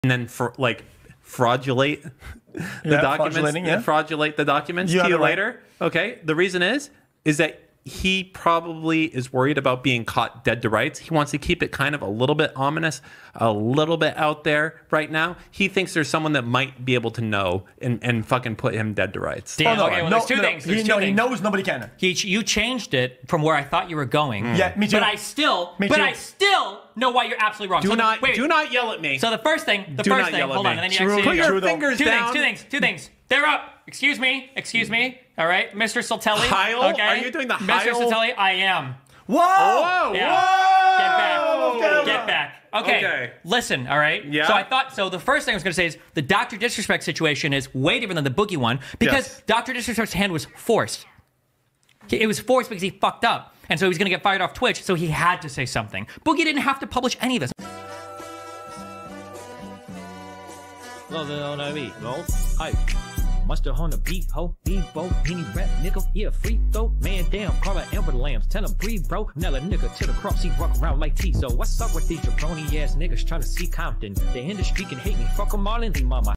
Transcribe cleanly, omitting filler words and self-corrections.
and then for like fraudulate the documents, fraudulate the documents to you later. Okay. The reason is that he probably is worried about being caught dead to rights. He wants to keep it kind of a little bit ominous, a little bit out there right now. He thinks there's someone that might be able to know and fucking put him dead to rights. Damn. Okay, well, there's two things. He knows nobody can. You changed it from where I thought you were going. Yeah, me too. But I still know why you're absolutely wrong. Do not yell at me. So the first thing, hold on, and then you actually put your fingers down. Two things. They're up. Excuse me. All right, Mr. Saltelli. Heil? Okay? Are you doing the Mr. Heil? Saltelli, I am. Whoa! Yeah. Whoa! Get back. Okay. Listen, all right? Yeah. So the first thing I was going to say is the Dr. Disrespect situation is way different than the Boogie one because Dr. Disrespect's hand was forced. It was forced because he fucked up. And so he was going to get fired off Twitch, so he had to say something. Boogie didn't have to publish any of this. Monster on the beat, ho, Bebo, penny rap, nigga, yeah, free throw, man, damn, call her Amber Lambs, tell him breathe, bro, Nella nigga to the cross, he walk around like T, so what's up with these jabroni ass niggas trying to see Compton? The industry can hate me, fuck them all in the mama.